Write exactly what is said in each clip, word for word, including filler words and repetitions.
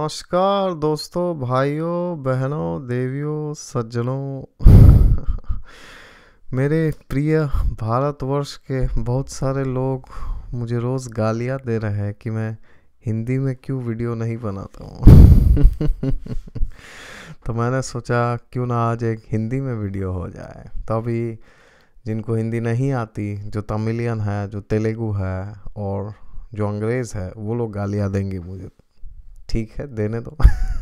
नमस्कार दोस्तों, भाइयों, बहनों, देवियों, सज्जनों। मेरे प्रिय भारतवर्ष के बहुत सारे लोग मुझे रोज़ गालियाँ दे रहे हैं कि मैं हिंदी में क्यों वीडियो नहीं बनाता हूँ। तो मैंने सोचा क्यों ना आज एक हिंदी में वीडियो हो जाए। तभी जिनको हिंदी नहीं आती, जो तमिलियन है, जो तेलुगु है और जो अंग्रेज़ है, वो लोग गालियाँ देंगे मुझे। ठीक है, देने दो।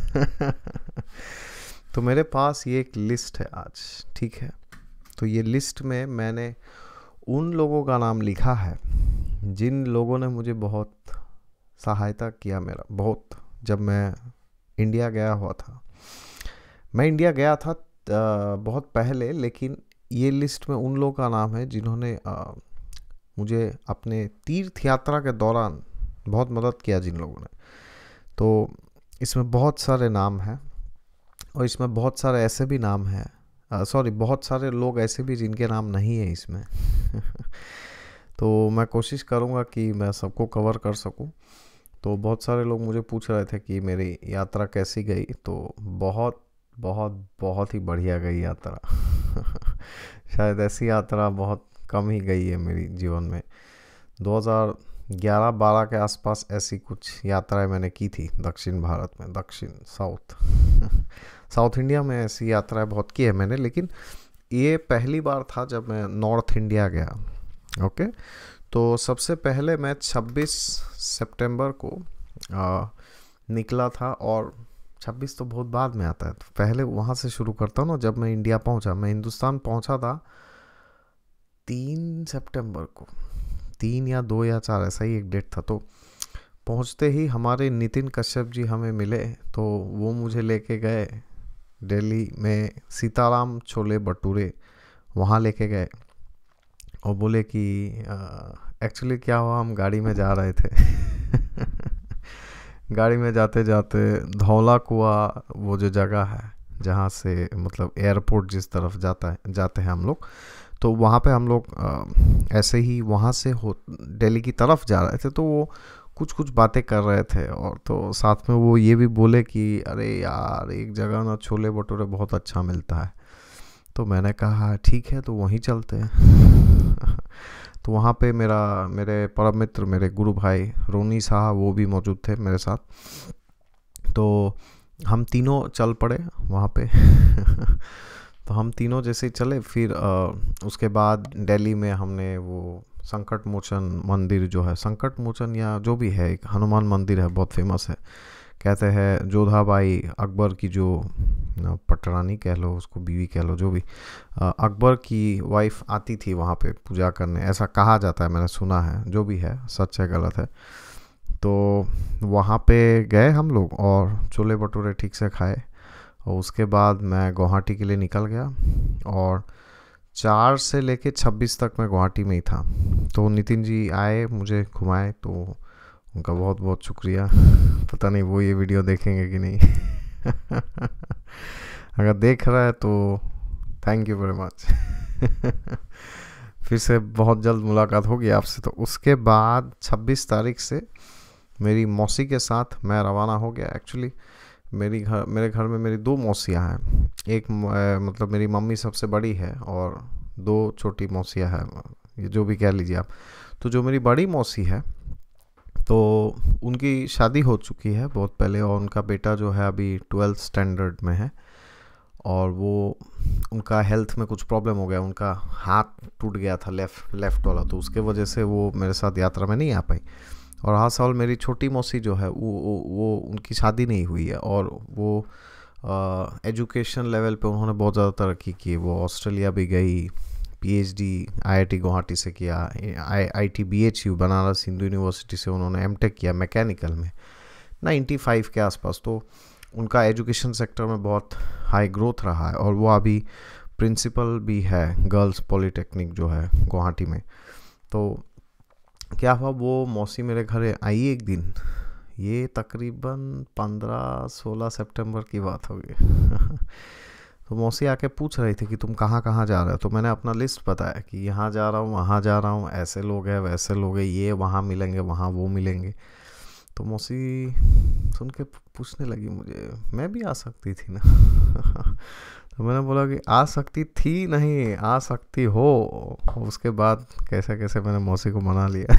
तो मेरे पास ये एक लिस्ट है आज। ठीक है, तो ये लिस्ट में मैंने उन लोगों का नाम लिखा है जिन लोगों ने मुझे बहुत सहायता किया, मेरा बहुत, जब मैं इंडिया गया हुआ था। मैं इंडिया गया था आ, बहुत पहले, लेकिन ये लिस्ट में उन लोगों का नाम है जिन्होंने आ, मुझे अपने तीर्थ यात्रा के दौरान बहुत मदद किया, जिन लोगों ने। तो इसमें बहुत सारे नाम हैं और इसमें बहुत सारे ऐसे भी नाम हैं, सॉरी बहुत सारे लोग ऐसे भी जिनके नाम नहीं है इसमें। तो मैं कोशिश करूँगा कि मैं सबको कवर कर सकूँ। तो बहुत सारे लोग मुझे पूछ रहे थे कि मेरी यात्रा कैसी गई। तो बहुत बहुत बहुत ही बढ़िया गई यात्रा। शायद ऐसी यात्रा बहुत कम ही गई है मेरी जीवन में। दो हज़ार ग्यारह बारह के आसपास ऐसी कुछ यात्राएं मैंने की थी दक्षिण भारत में, दक्षिण साउथ साउथ इंडिया में ऐसी यात्राएं बहुत की है मैंने, लेकिन ये पहली बार था जब मैं नॉर्थ इंडिया गया। ओके, तो सबसे पहले मैं छब्बीस सितंबर को आ, निकला था, और छब्बीस तो बहुत बाद में आता है, तो पहले वहाँ से शुरू करता हूँ ना। जब मैं इंडिया पहुँचा, मैं हिंदुस्तान पहुँचा था तीन सितंबर को, तीन या दो या चार, ऐसा ही एक डेट था। तो पहुंचते ही हमारे नितिन कश्यप जी हमें मिले। तो वो मुझे लेके गए दिल्ली में सीताराम छोले भटूरे, वहाँ लेके गए और बोले कि एक्चुअली क्या हुआ, हम गाड़ी में जा रहे थे। गाड़ी में जाते जाते धौला कुआं, वो जो जगह है जहाँ से मतलब एयरपोर्ट जिस तरफ जाता है जाते हैं हम लोग, तो वहाँ पे हम लोग ऐसे ही वहाँ से हो दिल्ली की तरफ जा रहे थे। तो वो कुछ कुछ बातें कर रहे थे, और तो साथ में वो ये भी बोले कि अरे यार, एक जगह ना छोले भटूरे बहुत अच्छा मिलता है। तो मैंने कहा ठीक है, तो वहीं चलते हैं। तो वहाँ पे मेरा मेरे परम मित्र, मेरे गुरु भाई रोनी साहब, वो भी मौजूद थे मेरे साथ। तो हम तीनों चल पड़े वहाँ पे। तो हम तीनों जैसे चले, फिर आ, उसके बाद दिल्ली में हमने वो संकट मोचन मंदिर जो है, संकट मोचन या जो भी है, एक हनुमान मंदिर है, बहुत फेमस है। कहते हैं जोधाबाई अकबर की जो पटरानी कह लो, उसको बीवी कह लो, जो भी, अकबर की वाइफ आती थी वहाँ पे पूजा करने, ऐसा कहा जाता है, मैंने सुना है। जो भी है, सच है गलत है। तो वहाँ पे गए हम लोग और छोले भटूरे ठीक से खाए, और उसके बाद मैं गुवाहाटी के लिए निकल गया। और चार से लेके छब्बीस तक मैं गुवाहाटी में ही था। तो नितिन जी आए, मुझे घुमाए, तो उनका बहुत बहुत शुक्रिया। पता नहीं वो ये वीडियो देखेंगे कि नहीं। अगर देख रहा है तो थैंक यू वेरी मच। फिर से बहुत जल्द मुलाकात होगी आपसे। तो उसके बाद छब्बीस तारीख से मेरी मौसी के साथ मैं रवाना हो गया। एक्चुअली मेरी घर मेरे घर में मेरी दो मौसियाँ हैं। एक मतलब मेरी मम्मी सबसे बड़ी है और दो छोटी मौसियाँ हैं, ये जो भी कह लीजिए आप। तो जो मेरी बड़ी मौसी है, तो उनकी शादी हो चुकी है बहुत पहले, और उनका बेटा जो है अभी ट्वेल्थ स्टैंडर्ड में है। और वो उनका हेल्थ में कुछ प्रॉब्लम हो गया, उनका हाथ टूट गया था, लेफ़्ट लेफ़्ट वाला। तो उसके वजह से वो मेरे साथ यात्रा में नहीं आ पाई। और हर साल मेरी छोटी मौसी जो है वो वो, वो उनकी शादी नहीं हुई है, और वो एजुकेशन लेवल पे उन्होंने बहुत ज़्यादा तरक्की की। वो ऑस्ट्रेलिया भी गई, पीएचडी आईआईटी गुवाहाटी से किया, I I T B H U Banaras Hindu university से उन्होंने एमटेक किया मैकेनिकल में पचानवे के आसपास। तो उनका एजुकेशन सेक्टर में बहुत हाई ग्रोथ रहा है, और वो अभी प्रिंसिपल भी है गर्ल्स पॉलिटेक्निक जो है गुवाहाटी में। तो क्या हुआ, वो मौसी मेरे घर आई एक दिन, ये तकरीबन पंद्रह सोलह सितंबर की बात होगी। तो मौसी आके पूछ रही थी कि तुम कहाँ कहाँ जा रहे हो। तो मैंने अपना लिस्ट बताया कि यहाँ जा रहा हूँ, वहाँ जा रहा हूँ, ऐसे लोग हैं, वैसे लोग हैं, ये वहाँ मिलेंगे, वहाँ वो मिलेंगे। तो मौसी सुन के पूछने लगी मुझे, मैं भी आ सकती थी ना। तो मैंने बोला कि आ सकती थी नहीं, आ सकती हो। उसके बाद कैसे कैसे मैंने मौसी को मना लिया।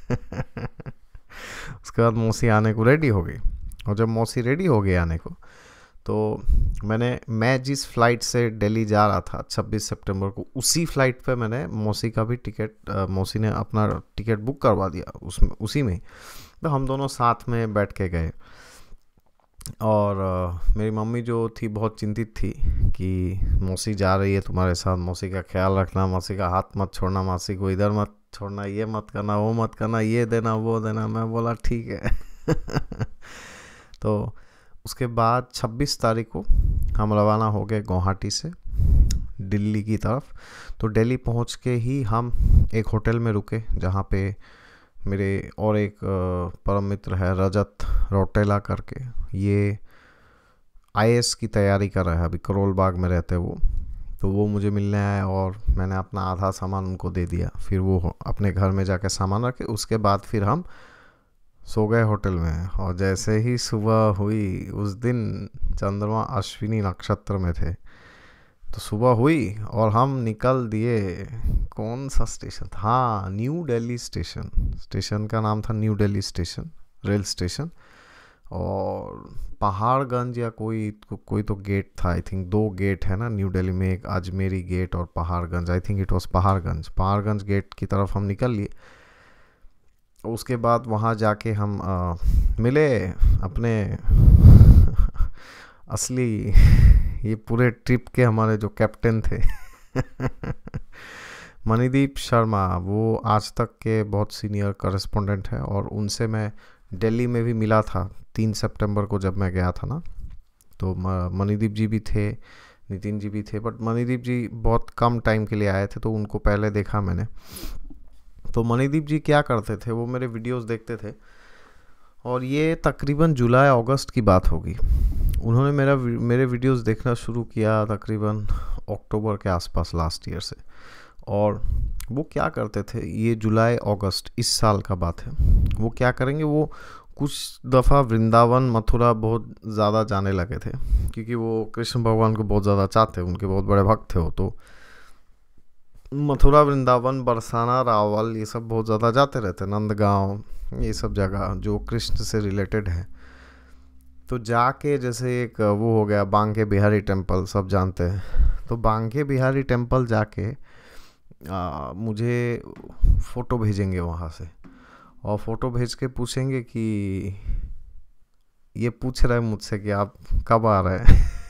उसके बाद मौसी आने को रेडी हो गई, और जब मौसी रेडी हो गई आने को, तो मैंने मैं जिस फ़्लाइट से दिल्ली जा रहा था छब्बीस सितंबर को, उसी फ़्लाइट पे मैंने मौसी का भी टिकट, मौसी ने अपना टिकट बुक करवा दिया उसमें, उसी में। तो हम दोनों साथ में बैठ के गए। और uh, मेरी मम्मी जो थी बहुत चिंतित थी कि मौसी जा रही है तुम्हारे साथ, मौसी का ख्याल रखना, मौसी का हाथ मत छोड़ना, मौसी को इधर मत छोड़ना, ये मत करना, वो मत करना, ये देना वो देना। मैं बोला ठीक है। तो उसके बाद छब्बीस तारीख को हम रवाना हो गए गुवाहाटी से दिल्ली की तरफ। तो दिल्ली पहुंच के ही हम एक होटल में रुके, जहाँ पे मेरे और एक परम मित्र है रजत रोटेला करके, ये आई ए एस की तैयारी कर रहा है, अभी करोल बाग में रहते हैं वो। तो वो मुझे मिलने आए और मैंने अपना आधा सामान उनको दे दिया। फिर वो अपने घर में जाके सामान रखे, उसके बाद फिर हम सो गए होटल में। और जैसे ही सुबह हुई, उस दिन चंद्रमा अश्विनी नक्षत्र में थे, तो सुबह हुई और हम निकल दिए। कौन सा स्टेशन था? हाँ, न्यू दिल्ली स्टेशन। स्टेशन का नाम था new Delhi station, rail station. और पहाड़गंज या कोई को, कोई तो गेट था, आई थिंक दो गेट है ना न्यू दिल्ली में, एक अजमेरी गेट और Paharganj. I think it was Paharganj. Paharganj gate की तरफ हम निकल लिए। उसके बाद वहाँ जाके हम आ, मिले अपने असली ये पूरे ट्रिप के हमारे जो कैप्टन थे मणिदीप शर्मा। वो आज तक के बहुत सीनियर करेस्पोंडेंट है, और उनसे मैं दिल्ली में भी मिला था तीन सितंबर को जब मैं गया था ना। तो मणिदीप जी भी थे, नितिन जी भी थे, बट मणिदीप जी बहुत कम टाइम के लिए आए थे, तो उनको पहले देखा मैंने। तो मणिदीप जी क्या करते थे, वो मेरे वीडियोस देखते थे, और ये तकरीबन जुलाई अगस्त की बात होगी। उन्होंने मेरा मेरे वीडियोस देखना शुरू किया तकरीबन अक्टूबर के आसपास लास्ट ईयर से। और वो क्या करते थे, ये जुलाई अगस्त इस साल का बात है, वो क्या करेंगे, वो कुछ दफ़ा वृंदावन मथुरा बहुत ज़्यादा जाने लगे थे, क्योंकि वो कृष्ण भगवान को बहुत ज़्यादा चाहते, उनके बहुत बड़े भक्त थे वो। तो मथुरा, वृंदावन, बरसाना, रावल, ये सब बहुत ज़्यादा जाते रहते, नंदगांव, ये सब जगह जो कृष्ण से रिलेटेड है। तो जाके जैसे एक वो हो गया बांके बिहारी टेम्पल, सब जानते हैं। तो बांके बिहारी टेम्पल जाके आ, मुझे फ़ोटो भेजेंगे वहाँ से, और फ़ोटो भेज के पूछेंगे कि ये पूछ रहे हैं मुझसे कि आप कब आ रहे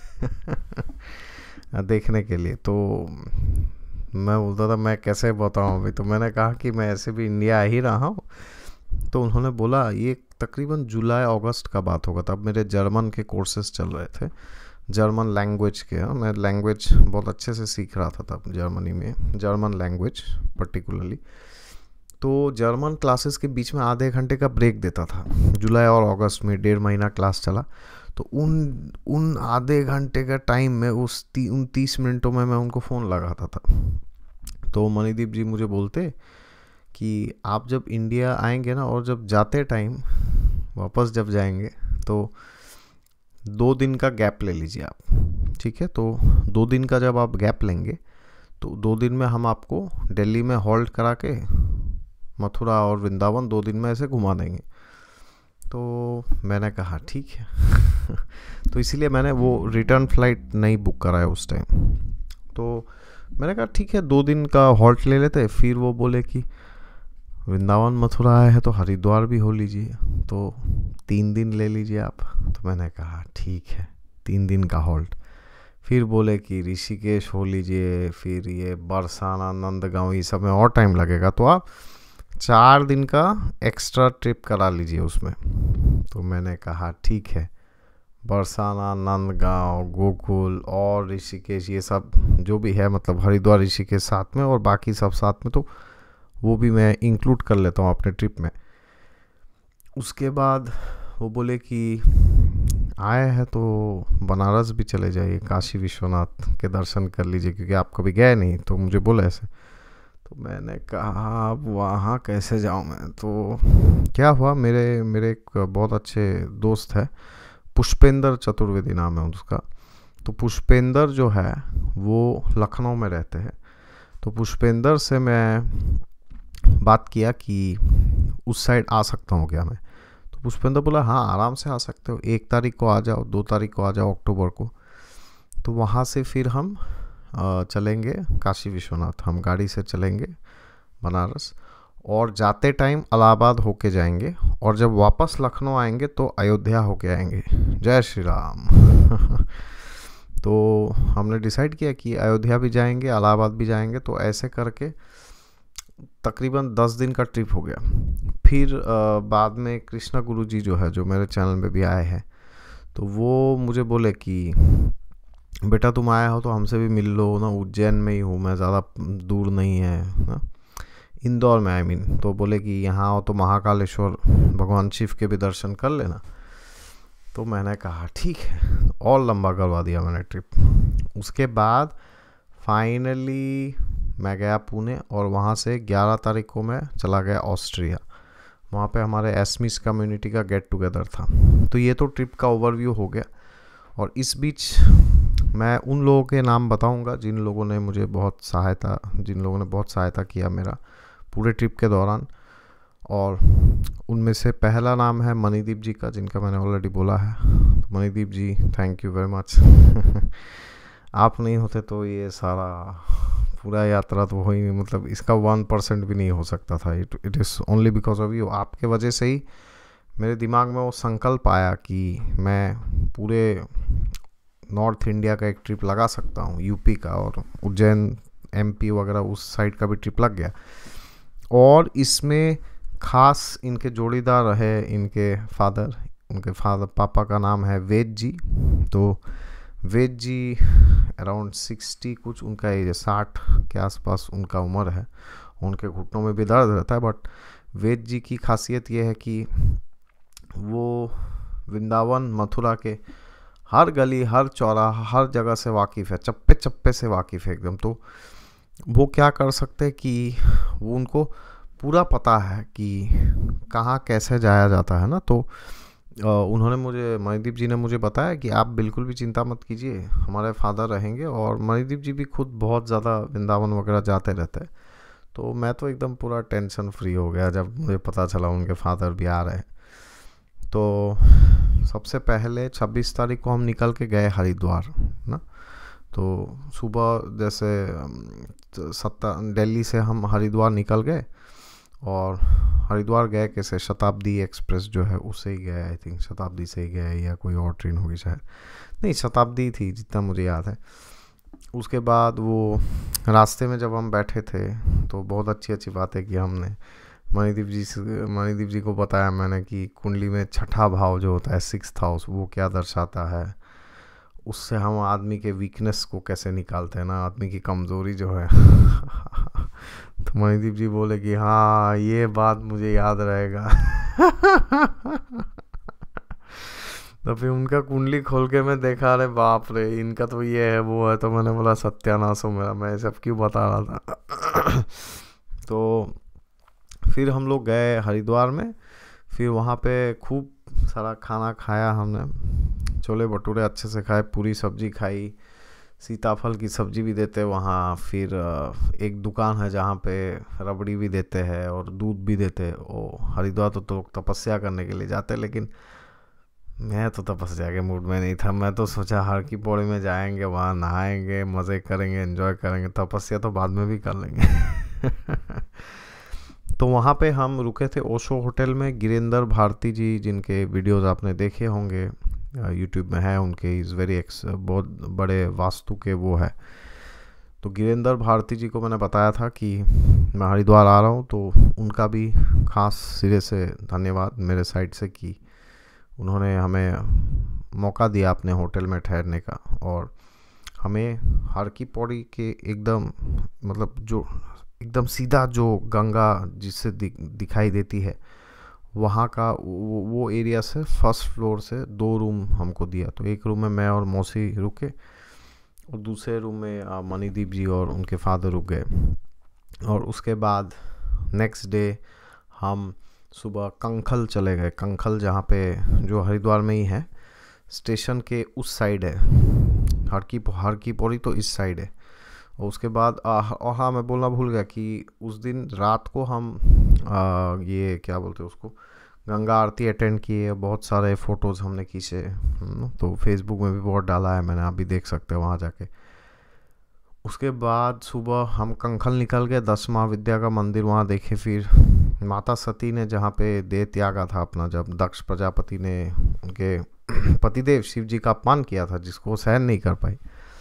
हैं देखने के लिए। तो मैं बोलता था मैं कैसे बताऊँ अभी। तो मैंने कहा कि मैं ऐसे भी इंडिया आ ही रहा हूँ। तो उन्होंने बोला ये तकरीबन जुलाई अगस्त का बात होगा, तब मेरे जर्मन के कोर्सेज चल रहे थे, जर्मन लैंग्वेज के। मैं लैंग्वेज बहुत अच्छे से सीख रहा था तब जर्मनी में, जर्मन लैंग्वेज पर्टिकुलरली। तो जर्मन क्लासेस के बीच में आधे घंटे का ब्रेक देता था जुलाई और अगस्त में, डेढ़ महीना क्लास चला। तो उन उन आधे घंटे का टाइम में उस ती, उन तीस मिनटों में मैं उनको फ़ोन लगाता था। तो मणिदीप जी मुझे बोलते कि आप जब इंडिया आएंगे ना, और जब जाते टाइम वापस जब जाएंगे, तो दो दिन का गैप ले लीजिए आप, ठीक है। तो दो दिन का जब आप गैप लेंगे, तो दो दिन में हम आपको दिल्ली में हॉल्ट करा के मथुरा और वृंदावन दो दिन में ऐसे घुमा देंगे। तो मैंने कहा ठीक है। तो इसीलिए मैंने वो रिटर्न फ्लाइट नहीं बुक कराया उस टाइम। तो मैंने कहा ठीक है, दो दिन का हॉल्ट ले लेते। फिर वो बोले कि वृंदावन मथुरा आए हैं तो हरिद्वार भी हो लीजिए, तो तीन दिन ले लीजिए आप। तो मैंने कहा ठीक है, तीन दिन का हॉल्ट। फिर बोले कि ऋषिकेश हो लीजिए, फिर ये बरसाना, नंदगांव, ये सब में और टाइम लगेगा, तो आप चार दिन का एक्स्ट्रा ट्रिप करा लीजिए उसमें। तो मैंने कहा ठीक है, बरसाना, नंदगांव, गोकुल और ऋषिकेश, ये सब जो भी है, मतलब हरिद्वार ऋषिकेश साथ में और बाकी सब साथ में, तो वो भी मैं इंक्लूड कर लेता हूँ अपने ट्रिप में। उसके बाद वो बोले कि आए हैं तो बनारस भी चले जाइए, काशी विश्वनाथ के दर्शन कर लीजिए, क्योंकि आप कभी गए नहीं। तो मुझे बोला ऐसे। तो मैंने कहा अब वहाँ कैसे जाऊँ मैं। तो क्या हुआ, मेरे मेरे एक बहुत अच्छे दोस्त है, पुष्पेंद्र चतुर्वेदी नाम है उसका। तो पुष्पेंद्र जो है वो लखनऊ में रहते हैं। तो पुष्पेंद्र से मैं बात किया कि उस साइड आ सकता हूँ क्या मैं। तो पुष्पेंद्र बोला हाँ आराम से आ सकते हो, एक तारीख को आ जाओ, दो तारीख को आ जाओ अक्टूबर को। तो वहाँ से फिर हम चलेंगे काशी विश्वनाथ, हम गाड़ी से चलेंगे बनारस, और जाते टाइम इलाहाबाद होके जाएंगे, और जब वापस लखनऊ आएंगे तो अयोध्या होके आएंगे। जय श्री राम। तो हमने डिसाइड किया कि अयोध्या भी जाएंगे, इलाहाबाद भी जाएंगे। तो ऐसे करके तकरीबन दस दिन का ट्रिप हो गया। फिर आ, बाद में कृष्णागुरुजी जो है, जो मेरे चैनल में भी आए हैं, तो वो मुझे बोले कि बेटा तुम आया हो तो हमसे भी मिल लो ना, उज्जैन में ही हूँ मैं, ज़्यादा दूर नहीं है ना, इंदौर में आई I मीन mean। तो बोले कि यहाँ आओ तो महाकालेश्वर भगवान शिव के भी दर्शन कर लेना। तो मैंने कहा ठीक है, और लंबा करवा दिया मैंने ट्रिप। उसके बाद फाइनली मैं गया पुणे, और वहाँ से ग्यारह तारीख को मैं चला गया ऑस्ट्रिया। वहाँ पे हमारे एसमिस कम्युनिटी का गेट टुगेदर था। तो ये तो ट्रिप का ओवरव्यू हो गया। और इस बीच मैं उन लोगों के नाम बताऊंगा जिन लोगों ने मुझे बहुत सहायता जिन लोगों ने बहुत सहायता किया मेरा पूरे ट्रिप के दौरान। और उनमें से पहला नाम है मणिदीप जी का, जिनका मैंने ऑलरेडी बोला है। तो Manideep ji thank you very much. आप नहीं होते तो ये सारा पूरा यात्रा तो हो ही नहीं, मतलब इसका वन परसेंट भी नहीं हो सकता था। It it is only because of you. आपके वजह से ही मेरे दिमाग में वो संकल्प आया कि मैं पूरे नॉर्थ इंडिया का एक ट्रिप लगा सकता हूँ, यूपी का, और उज्जैन एमपी वगैरह उस साइड का भी ट्रिप लग गया। और इसमें ख़ास इनके जोड़ीदार रहे इनके फादर। उनके फादर पापा का नाम है वेद जी। तो वेद जी अराउंड सिक्सटी कुछ उनका एज है, साठ के आसपास उनका उम्र है। उनके घुटनों में भी दर्द रहता है, बट वेद जी की खासियत ये है कि वो वृंदावन मथुरा के हर गली, हर चौराहा, हर जगह से वाकिफ़ है, चप्पे चप्पे से वाकिफ़ है एकदम। तो वो क्या कर सकते कि वो उनको पूरा पता है कि कहाँ कैसे जाया जाता है ना। तो उन्होंने मुझे मणिदीप जी ने मुझे बताया कि आप बिल्कुल भी चिंता मत कीजिए, हमारे फादर रहेंगे। और मणिदीप जी भी खुद बहुत ज़्यादा वृंदावन वगैरह जाते रहते हैं। तो मैं तो एकदम पूरा टेंशन फ्री हो गया जब मुझे पता चला उनके फादर भी आ रहे हैं। तो सबसे पहले छब्बीस तारीख को हम निकल के गए हरिद्वार ना। तो सुबह जैसे सत्ता दिल्ली से हम हरिद्वार निकल गए, और हरिद्वार गए कैसे, शताब्दी एक्सप्रेस जो है उससे ही गए, आई थिंक शताब्दी से ही गए, या कोई और ट्रेन होगी शायद, नहीं शताब्दी थी जितना मुझे याद है। उसके बाद वो रास्ते में जब हम बैठे थे तो बहुत अच्छी अच्छी बातें की हमने। मणिदीप जी से मणिदीप जी को बताया मैंने कि कुंडली में छठा भाव जो होता है, सिक्स्थ हाउस, वो क्या दर्शाता है, उससे हम आदमी के वीकनेस को कैसे निकालते हैं ना, आदमी की कमज़ोरी जो है। तो मणिदीप जी बोले कि हाँ ये बात मुझे याद रहेगा। तो फिर उनका कुंडली खोल के मैं देखा, अरे बाप रे इनका तो ये है वो है। तो मैंने बोला सत्यानाश हो मेरा, मैं सब क्यों बता रहा था। तो फिर हम लोग गए हरिद्वार में। फिर वहाँ पे खूब सारा खाना खाया हमने, छोले भटूरे अच्छे से खाए, पूरी सब्जी खाई, सीताफल की सब्जी भी देते वहाँ। फिर एक दुकान है जहाँ पे रबड़ी भी देते हैं और दूध भी देते हैं। ओ हरिद्वार तो लोग तो तपस्या करने के लिए जाते हैं, लेकिन मैं तो तपस्या के मूड में नहीं था। मैं तो सोचा हर की पौड़ी में जाएंगे, वहाँ नहाएंगे, मज़े करेंगे, एंजॉय करेंगे, तपस्या तो बाद में भी कर लेंगे। तो वहाँ पे हम रुके थे ओशो होटल में। गिरिंदर भारती जी, जिनके वीडियोस आपने देखे होंगे, यूट्यूब में है उनके, इज़ वेरी एक्स बहुत बड़े वास्तु के वो है। तो गिरिंदर भारती जी को मैंने बताया था कि मैं हरिद्वार आ रहा हूँ, तो उनका भी ख़ास सिरे से धन्यवाद मेरे साइड से कि उन्होंने हमें मौका दिया अपने होटल में ठहरने का। और हमें हर की पौड़ी के एकदम मतलब जो एकदम सीधा जो गंगा जिससे दि, दिखाई देती है वहाँ का वो, वो एरिया से फर्स्ट फ्लोर से दो रूम हमको दिया। तो एक रूम में मैं और मौसी रुके, और दूसरे रूम में मणिदीप जी और उनके फादर रुक गए। और उसके बाद नेक्स्ट डे हम सुबह कंखल चले गए। कंखल जहाँ पे, जो हरिद्वार में ही है, स्टेशन के उस साइड है। हर की हर की पौड़ी तो इस साइड है। और उसके बाद और हाँ, मैं बोलना भूल गया कि उस दिन रात को हम आ, ये क्या बोलते हैं उसको, गंगा आरती अटेंड किए। बहुत सारे फ़ोटोज़ हमने खींचे, तो फेसबुक में भी बहुत डाला है मैंने, आप भी देख सकते हो वहाँ जाके। उसके बाद सुबह हम कंखल निकल गए, दस महाविद्या का मंदिर वहाँ देखे। फिर माता सती ने जहाँ पे देह त्यागा था अपना, जब दक्ष प्रजापति ने उनके पतिदेव शिव जी का अपमान किया था, जिसको सहन नहीं कर पाई,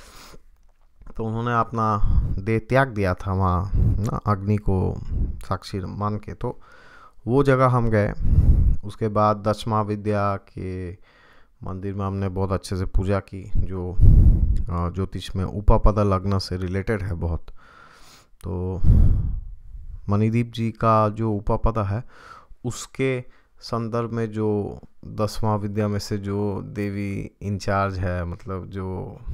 तो उन्होंने अपना देह त्याग दिया था वहाँ ना, अग्नि को साक्षी मान के। तो वो जगह हम गए। उसके बाद दस महाविद्या के मंदिर में हमने बहुत अच्छे से पूजा की, जो ज्योतिष में उपापदा लग्न से रिलेटेड है बहुत। तो मणिदीप जी का जो उपापदा है, उसके संदर्भ में जो दस महाविद्या में से जो देवी इंचार्ज है, मतलब जो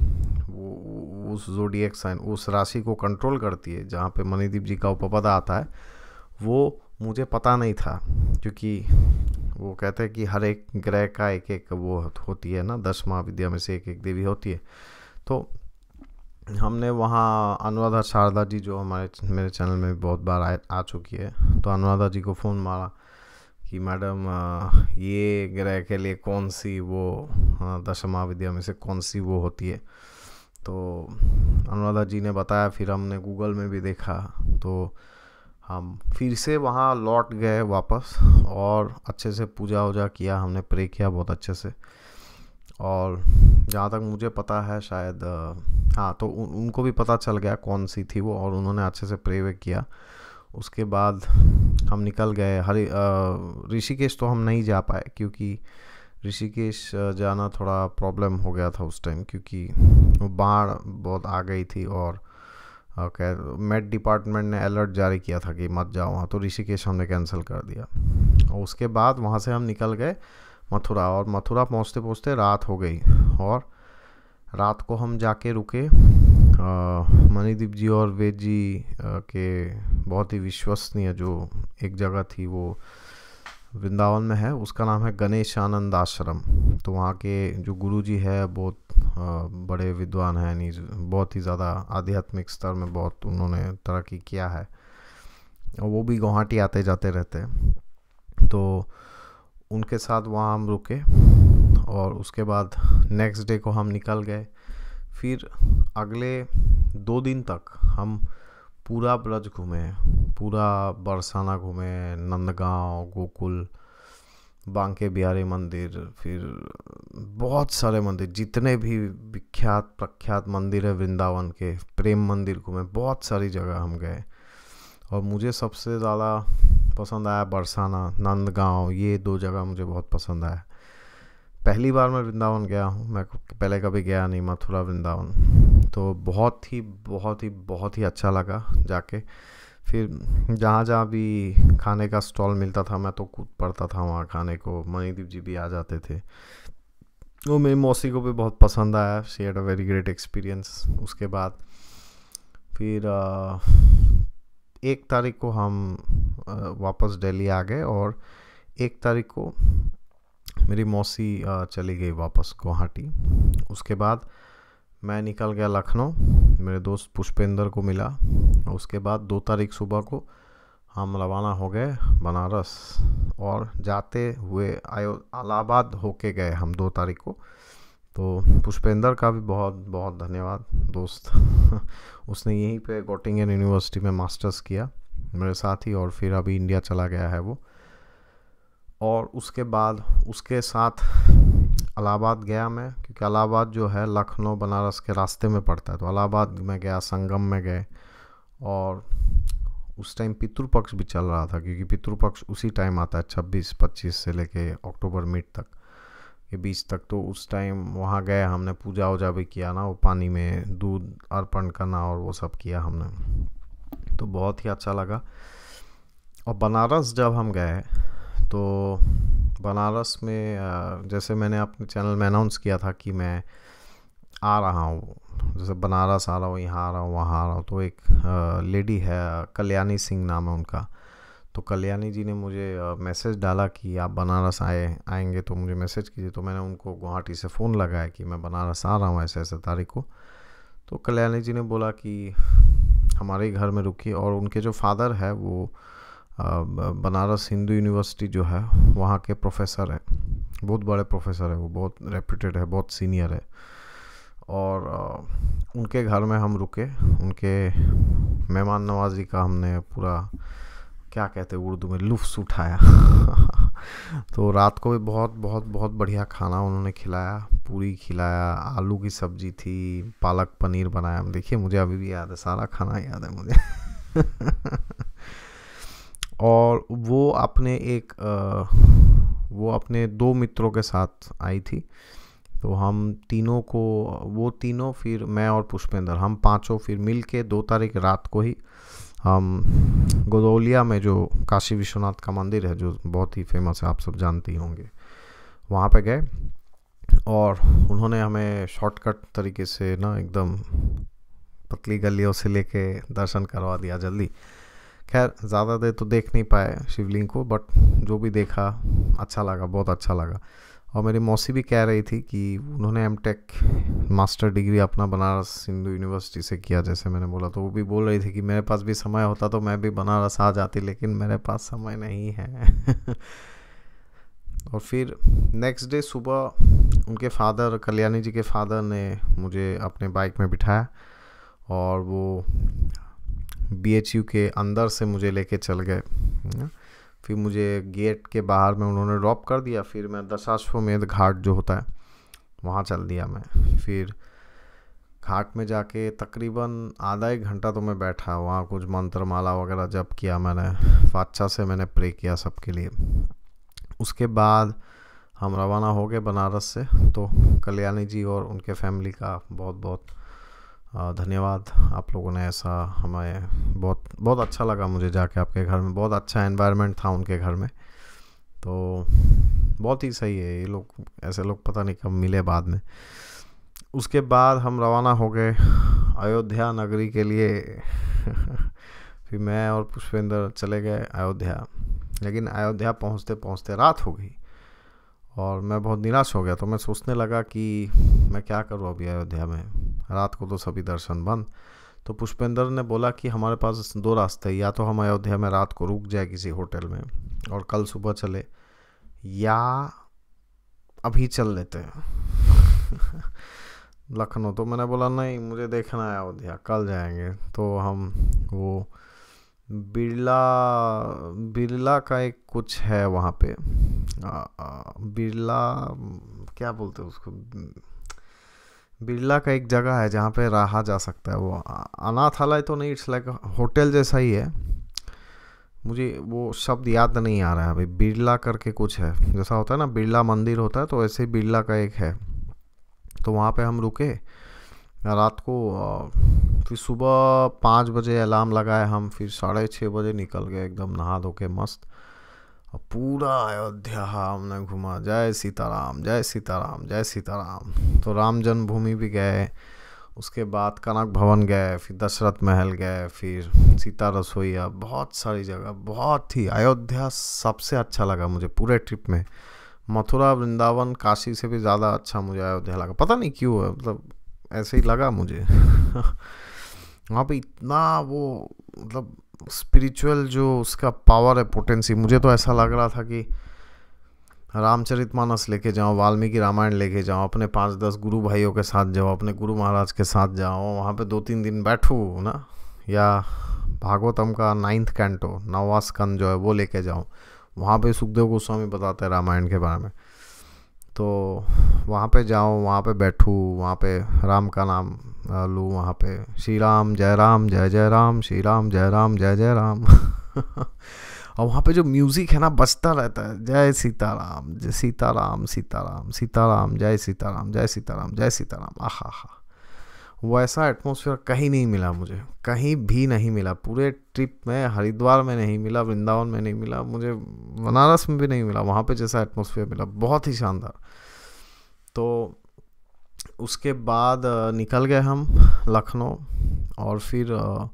वो उस ज़ोडिएक साइन, उस राशि को कंट्रोल करती है, जहाँ पे मणिदीप जी का उपापदा आता है, वो मुझे पता नहीं था। क्योंकि वो कहते हैं कि हर एक ग्रह का एक एक वो होती है ना, दस महाविद्या में से एक एक देवी होती है। तो हमने वहाँ अनुराधा शारदा जी, जो हमारे मेरे चैनल में बहुत बार आ, आ चुकी है, तो अनुराधा जी को फ़ोन मारा कि मैडम ये ग्रह के लिए कौन सी वो दस महाविद्या में से कौन सी वो होती है। तो अनुराधा जी ने बताया। फिर हमने गूगल में भी देखा, तो हम फिर से वहाँ लौट गए वापस, और अच्छे से पूजा वूजा किया हमने, प्रे किया बहुत अच्छे से। और जहाँ तक मुझे पता है शायद, हाँ, तो उन, उनको भी पता चल गया कौन सी थी वो, और उन्होंने अच्छे से प्रे वे किया। उसके बाद हम निकल गए। हरि ऋषिकेश तो हम नहीं जा पाए, क्योंकि ऋषिकेश जाना थोड़ा प्रॉब्लम हो गया था उस टाइम, क्योंकि वो बाढ़ बहुत आ गई थी, और क्या मेट डिपार्टमेंट ने अलर्ट जारी किया था कि मत जाओ वहाँ, तो ऋषिकेश हमने कैंसिल कर दिया। और उसके बाद वहाँ से हम निकल गए मथुरा, और मथुरा पहुँचते पहुँचते रात हो गई। और रात को हम जाके रुके मणिदीप जी और वेद जी के बहुत ही विश्वसनीय जो एक जगह थी, वो वृंदावन में है, उसका नाम है गणेश आनंद आश्रम। तो वहाँ के जो गुरुजी है बहुत बड़े विद्वान हैं, यानी बहुत ही ज़्यादा आध्यात्मिक स्तर में बहुत उन्होंने तरक्की किया है, और वो भी गुवाहाटी आते जाते रहते हैं। तो उनके साथ वहाँ हम रुके, और उसके बाद नेक्स्ट डे को हम निकल गए। फिर अगले दो दिन तक हम पूरा ब्रज घूमे, पूरा बरसाना घूमे, नंदगांव, गोकुल, बांके बिहारी मंदिर, फिर बहुत सारे मंदिर, जितने भी विख्यात प्रख्यात मंदिर है वृंदावन के, प्रेम मंदिर घूमे, बहुत सारी जगह हम गए। और मुझे सबसे ज़्यादा पसंद आया बरसाना, नंदगांव, ये दो जगह मुझे बहुत पसंद आया। पहली बार मैं वृंदावन गया हूँ, मैं पहले कभी गया नहीं मथुरा वृंदावन, तो बहुत ही बहुत ही बहुत ही अच्छा लगा जाके। फिर जहाँ जहाँ भी खाने का स्टॉल मिलता था, मैं तो कूद पड़ता था वहाँ खाने को। मणिदीप जी भी आ जाते थे, वो मेरी मौसी को भी बहुत पसंद आया, she had a very great experience. उसके बाद फिर आ, एक तारीख को हम आ, वापस दिल्ली आ गए, और एक तारीख को मेरी मौसी चली गई वापस गुवाहाटी। उसके बाद मैं निकल गया लखनऊ, मेरे दोस्त पुष्पेंद्र को मिला। उसके बाद दो तारीख सुबह को हम रवाना हो गए बनारस, और जाते हुए आयो इलाहाबाद होके गए हम दो तारीख को। तो पुष्पेंद्र का भी बहुत बहुत धन्यवाद दोस्त उसने यहीं पे गोटिंगन यूनिवर्सिटी में मास्टर्स किया मेरे साथ ही, और फिर अभी इंडिया चला गया है वो। और उसके बाद उसके साथ इलाहाबाद गया मैं, क्योंकि इलाहाबाद जो है लखनऊ बनारस के रास्ते में पड़ता है। तो इलाहाबाद में गया, संगम में गए, और उस टाइम पितृपक्ष भी चल रहा था, क्योंकि पितृपक्ष उसी टाइम आता है छब्बीस पच्चीस से लेके अक्टूबर मिड तक के बीच तक। तो उस टाइम वहाँ गए, हमने पूजा वूजा भी किया ना, वो पानी में दूध अर्पण करना और वो सब किया हमने, तो बहुत ही अच्छा लगा। और बनारस जब हम गए, तो बनारस में जैसे मैंने अपने चैनल में अनाउंस किया था कि मैं आ रहा हूँ जैसे बनारस आ रहा हूँ, यहाँ आ रहा हूँ, वहाँ आ रहा हूँ, तो एक लेडी है, कल्याणी सिंह नाम है उनका, तो कल्याणी जी ने मुझे मैसेज डाला कि आप बनारस आए आएंगे तो मुझे मैसेज कीजिए। तो मैंने उनको गुवाहाटी से फ़ोन लगाया कि मैं बनारस आ रहा हूँ ऐसे ऐसे तारीख को। तो कल्याणी जी ने बोला कि हमारे ही घर में रुकिए, और उनके जो फादर है वो बनारस हिंदू यूनिवर्सिटी जो है वहाँ के प्रोफेसर है, बहुत बड़े प्रोफेसर है, वो बहुत रेप्यूटेड है, बहुत सीनियर है। और उनके घर में हम रुके, उनके मेहमान नवाजी का हमने पूरा, क्या कहते हैं उर्दू में, लुफ्स उठाया। तो रात को भी बहुत बहुत बहुत बढ़िया खाना उन्होंने खिलाया, पूरी खिलाया, आलू की सब्जी थी, पालक पनीर बनाया। देखिए मुझे अभी भी याद है, सारा खाना याद है मुझे। और वो अपने एक वो अपने दो मित्रों के साथ आई थी, तो हम तीनों को, वो तीनों, फिर मैं और पुष्पेंद्र, हम पांचों फिर मिल के दो तारीख रात को ही हम गोदौलिया में जो काशी विश्वनाथ का मंदिर है, जो बहुत ही फेमस है, आप सब जानते ही होंगे, वहाँ पे गए। और उन्होंने हमें शॉर्टकट तरीके से ना एकदम पतली गलियों से लेके दर्शन करवा दिया जल्दी। खैर ज़्यादा देर तो देख नहीं पाए शिवलिंग को, बट जो भी देखा अच्छा लगा, बहुत अच्छा लगा। और मेरी मौसी भी कह रही थी कि उन्होंने एम टेक मास्टर डिग्री अपना बनारस हिंदू यूनिवर्सिटी से किया, जैसे मैंने बोला, तो वो भी बोल रही थी कि मेरे पास भी समय होता तो मैं भी बनारस आ जाती, लेकिन मेरे पास समय नहीं है। और फिर नेक्स्ट डे सुबह उनके फादर, कल्याणी जी के फादर ने मुझे अपने बाइक में बिठाया और वो बी एच यू के अंदर से मुझे लेके चल गए। फिर मुझे गेट के बाहर में उन्होंने ड्रॉप कर दिया, फिर मैं दशाश्वमेध घाट जो होता है वहाँ चल दिया मैं। फिर घाट में जाके तकरीबन आधा एक घंटा तो मैं बैठा वहाँ, कुछ मंत्र माला वगैरह जप किया मैंने, अच्छा से मैंने प्रे किया सबके लिए। उसके बाद हम रवाना हो गए बनारस से। तो कल्याणी जी और उनके फैमिली का बहुत बहुत धन्यवाद, आप लोगों ने ऐसा हमें, बहुत बहुत अच्छा लगा मुझे जाके आपके घर में, बहुत अच्छा एनवायरनमेंट था उनके घर में, तो बहुत ही सही है। ये लोग, ऐसे लोग पता नहीं कब मिले बाद में। उसके बाद हम रवाना हो गए अयोध्या नगरी के लिए। फिर मैं और पुष्पेंद्र चले गए अयोध्या, लेकिन अयोध्या पहुंचते पहुंचते रात हो गई और मैं बहुत निराश हो गया। तो मैं सोचने लगा कि मैं क्या करूं अभी अयोध्या में, रात को तो सभी दर्शन बंद। तो पुष्पेंद्र ने बोला कि हमारे पास दो रास्ते हैं, या तो हम अयोध्या में रात को रुक जाए किसी होटल में और कल सुबह चले, या अभी चल लेते हैं लखनऊ। तो मैंने बोला नहीं, मुझे देखना है अयोध्या, कल जाएंगे। तो हम वो बिरला बिरला का एक कुछ है वहाँ पे, बिरला क्या बोलते हैं उसको, बिरला का एक जगह है जहाँ पे रहा जा सकता है। वो अनाथालय तो नहीं, इट्स लाइक होटल जैसा ही है, मुझे वो शब्द याद नहीं आ रहा है अभी। बिरला करके कुछ है, जैसा होता है ना बिरला मंदिर होता है, तो ऐसे ही बिरला का एक है। तो वहाँ पे हम रुके रात को, फिर सुबह पाँच बजे अलार्म लगाए हम, फिर साढ़े छः बजे निकल गए एकदम नहा धो के मस्त। और पूरा अयोध्या हमने घुमा, जय सीताराम जय सीताराम जय सीताराम। तो राम जन्मभूमि भी गए, उसके बाद कनक भवन गए, फिर दशरथ महल गए, फिर सीता रसोईया, बहुत सारी जगह, बहुत ही। अयोध्या सबसे अच्छा लगा मुझे पूरे ट्रिप में। मथुरा वृंदावन काशी से भी ज़्यादा अच्छा मुझे अयोध्या लगा, पता नहीं क्यों है, मतलब ऐसे ही लगा मुझे। वहाँ पे इतना वो, मतलब स्पिरिचुअल जो उसका पावर है, पोटेंसी, मुझे तो ऐसा लग रहा था कि रामचरितमानस लेके जाओ, वाल्मीकि रामायण लेके जाओ, अपने पाँच दस गुरु भाइयों के साथ जाओ, अपने गुरु महाराज के साथ जाओ, वहाँ पे दो तीन दिन बैठूँ ना, या भागवतम का नाइन्थ कैंटो, नौवां स्कंद जो है वो लेके जाओ, वहाँ पे सुखदेव गोस्वामी बताते हैं रामायण के बारे में। तो वहाँ पे जाओ, वहाँ पे बैठूँ, वहाँ पे राम का नाम लूँ, वहाँ पे श्री राम जय राम जय जय राम, श्री राम जय राम जय जय राम। और वहाँ पे जो म्यूज़िक है ना बजता रहता है, जय सीताराम जय सीताराम सीताराम सीताराम जय सीताराम जय सीताराम जय सीताराम। आहा हा, वैसा एटमॉस्फेयर कहीं नहीं मिला मुझे, कहीं भी नहीं मिला पूरे ट्रिप में। हरिद्वार में नहीं मिला, वृंदावन में नहीं मिला, मुझे बनारस में भी नहीं मिला, वहाँ पे जैसा एटमॉस्फेयर मिला, बहुत ही शानदार। तो उसके बाद आ, निकल गए हम लखनऊ, और फिर आ,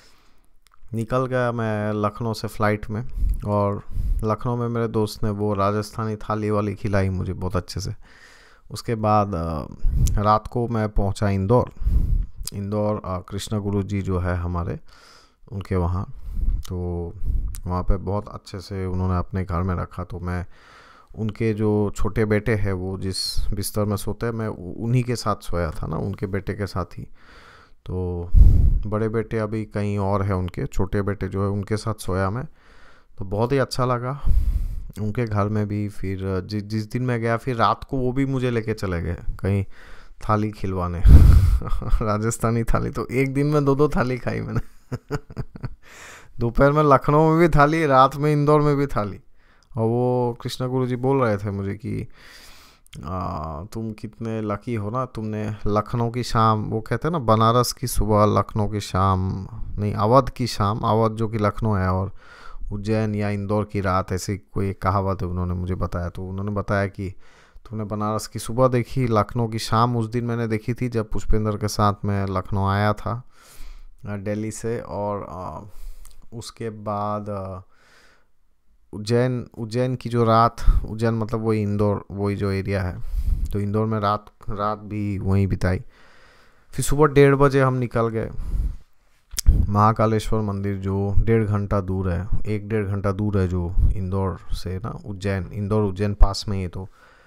निकल गया मैं लखनऊ से फ़्लाइट में, और लखनऊ में मेरे दोस्त ने वो राजस्थानी थाली वाली खिलाई मुझे बहुत अच्छे से। उसके बाद रात को मैं पहुंचा इंदौर। इंदौर कृष्णगुरुजी जो है हमारे, उनके वहाँ, तो वहाँ पे बहुत अच्छे से उन्होंने अपने घर में रखा। तो मैं उनके जो छोटे बेटे हैं वो जिस बिस्तर में सोते हैं, मैं उन्हीं के साथ सोया था ना, उनके बेटे के साथ ही। तो बड़े बेटे अभी कहीं और है, उनके छोटे बेटे जो है उनके साथ सोया मैं। तो बहुत ही अच्छा लगा उनके घर में भी। फिर जि, जिस दिन मैं गया, फिर रात को वो भी मुझे लेके चले गए कहीं थाली खिलवाने राजस्थानी थाली। तो एक दिन में दो दो थाली खाई मैंने दोपहर में लखनऊ में भी थाली, रात में इंदौर में भी थाली। और वो कृष्णगुरुजी बोल रहे थे मुझे कि आ, तुम कितने लकी हो ना, तुमने लखनऊ की शाम, वो कहते हैं ना बनारस की सुबह, लखनऊ की शाम नहीं, अवध की शाम, अवध जो कि लखनऊ है, और उज्जैन या इंदौर की रात, ऐसी कोई कहावत है, उन्होंने मुझे बताया। तो उन्होंने बताया कि तुमने बनारस की सुबह देखी, लखनऊ की शाम उस दिन मैंने देखी थी जब पुष्पेंद्र के साथ मैं लखनऊ आया था दिल्ली से। और आ, उसके बाद उज्जैन उज्जैन की जो रात, उज्जैन मतलब वही इंदौर, वही जो एरिया है, तो इंदौर में रात रात भी वहीं बिताई। फिर सुबह डेढ़ बजे हम निकल गए महाकालेश्वर मंदिर, जो डेढ़ घंटा दूर है, एक डेढ़ घंटा दूर है जो इंदौर से ना, उज्जैन, इंदौर उज्जैन पास में ही है। तो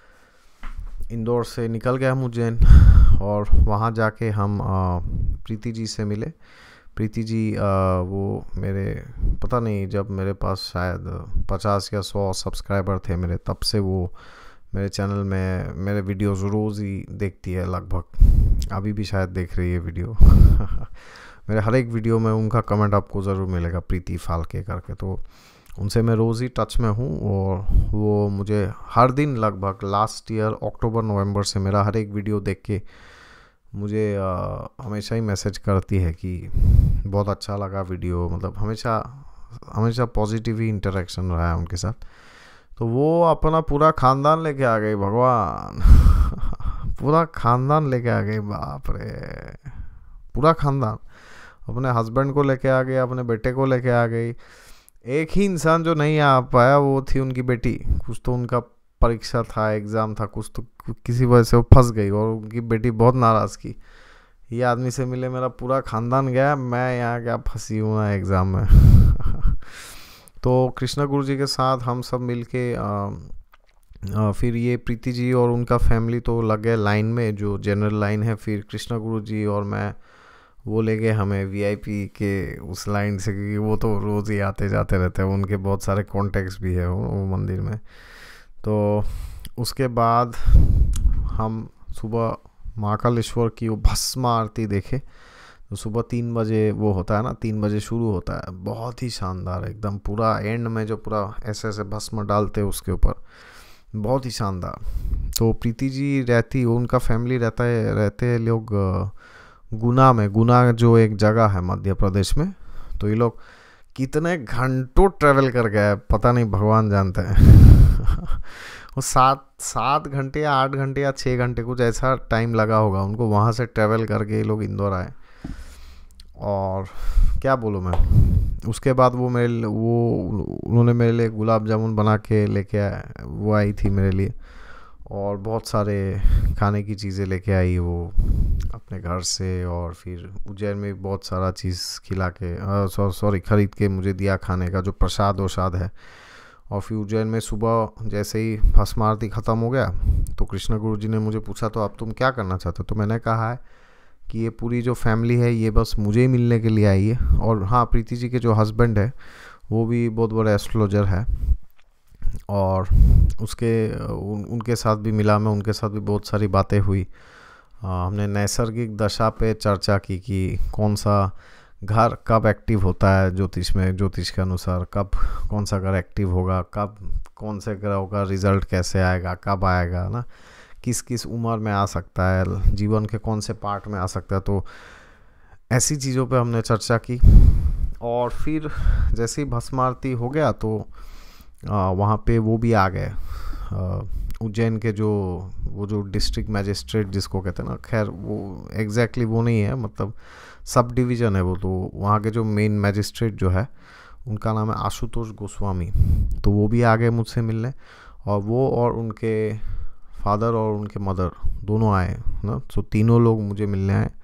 इंदौर से निकल गए हम उज्जैन, और वहाँ जाके हम प्रीति जी से मिले। प्रीति जी आ, वो मेरे, पता नहीं, जब मेरे पास शायद पचास या सौ सब्सक्राइबर थे मेरे, तब से वो मेरे चैनल में मेरे वीडियोस रोज़ ही देखती है लगभग, अभी भी शायद देख रही है वीडियो मेरे हर एक वीडियो में उनका कमेंट आपको ज़रूर मिलेगा, प्रीति फालके करके। तो उनसे मैं रोज़ ही टच में हूँ, और वो मुझे हर दिन लगभग लास्ट ईयर अक्टूबर नवंबर से मेरा हर एक वीडियो देख के मुझे आ, हमेशा ही मैसेज करती है कि बहुत अच्छा लगा वीडियो, मतलब हमेशा हमेशा पॉजिटिव ही इंटरेक्शन रहा है उनके साथ। तो वो अपना पूरा ख़ानदान लेके आ गई, भगवान पूरा ख़ानदान लेके आ गई, बाप रे, पूरा ख़ानदान, अपने हस्बैंड को लेके आ गई, अपने बेटे को लेके आ गई। एक ही इंसान जो नहीं आ पाया वो थी उनकी बेटी, कुछ तो उनका परीक्षा था, एग्ज़ाम था, कुछ तो किसी वजह से वो फंस गई, और उनकी बेटी बहुत नाराज़ की, ये आदमी से मिले मेरा पूरा ख़ानदान गया, मैं यहाँ क्या फंसी हूँ ना एग्ज़ाम में तो कृष्णगुरुजी के साथ हम सब मिल के फिर ये प्रीति जी और उनका फैमिली तो लग गए लाइन में, जो जनरल लाइन है। फिर कृष्णगुरुजी और मैं, वो ले गए हमें वीआईपी के उस लाइन से, क्योंकि वो तो रोज़ ही आते जाते रहते हैं, उनके बहुत सारे कॉन्टेक्ट्स भी है वो, वो मंदिर में। तो उसके बाद हम सुबह महाकालेश्वर की वो भस्म आरती देखे। तो सुबह तीन बजे वो होता है ना, तीन बजे शुरू होता है, बहुत ही शानदार एकदम, पूरा एंड में जो पूरा ऐसे ऐसे भस्म डालते हैं उसके ऊपर, बहुत ही शानदार। तो प्रीति जी रहती, उनका फैमिली रहता है, रहते हैं लोग गुना में, गुना जो एक जगह है मध्य प्रदेश में। तो ये लोग कितने घंटों ट्रैवल कर गए पता नहीं, भगवान जानते हैं वो सात सात घंटे या आठ घंटे या छः घंटे कुछ ऐसा टाइम लगा होगा उनको, वहाँ से ट्रैवल करके ये लोग इंदौर आए। और क्या बोलूँ मैं, उसके बाद वो मेरे वो उन्होंने मेरे लिए गुलाब जामुन बना के लेके आए, वो आई थी मेरे लिए, और बहुत सारे खाने की चीज़ें लेके आई वो अपने घर से। और फिर उज्जैन में बहुत सारा चीज़ खिला के, सॉरी खरीद के मुझे दिया खाने का, जो प्रसाद वसाद है। और फिर उज्जैन में सुबह जैसे ही भस्म आरती ख़त्म हो गया, तो कृष्णगुरुजी ने मुझे पूछा, तो अब तुम क्या करना चाहते हो? तो मैंने कहा है कि ये पूरी जो फैमिली है ये बस मुझे ही मिलने के लिए आई है। और हाँ, प्रीति जी के जो हस्बैंड है वो भी बहुत बड़े एस्ट्रोलॉजर है, और उसके उन, उनके साथ भी मिला मैं, उनके साथ भी बहुत सारी बातें हुई। आ, हमने नैसर्गिक दशा पे चर्चा की कि कौन सा घर कब एक्टिव होता है ज्योतिष में, ज्योतिष के अनुसार कब कौन सा घर एक्टिव होगा, कब कौन से ग्रह का रिजल्ट कैसे आएगा, कब आएगा ना, किस किस उम्र में आ सकता है, जीवन के कौन से पार्ट में आ सकता है। तो ऐसी चीज़ों पे हमने चर्चा की। और फिर जैसे ही भस्म आरती हो गया तो आ, वहाँ पे वो भी आ गए, उज्जैन के जो वो जो डिस्ट्रिक्ट मैजिस्ट्रेट जिसको कहते हैं ना, खैर वो एग्जैक्टली वो नहीं है, मतलब सब डिवीज़न है वो, तो वहाँ के जो मेन मैजिस्ट्रेट जो है उनका नाम है आशुतोष गोस्वामी। तो वो भी आ गए मुझसे मिलने, और वो और उनके फादर और उनके मदर दोनों आए ना, तो तीनों लोग मुझे मिलने आए।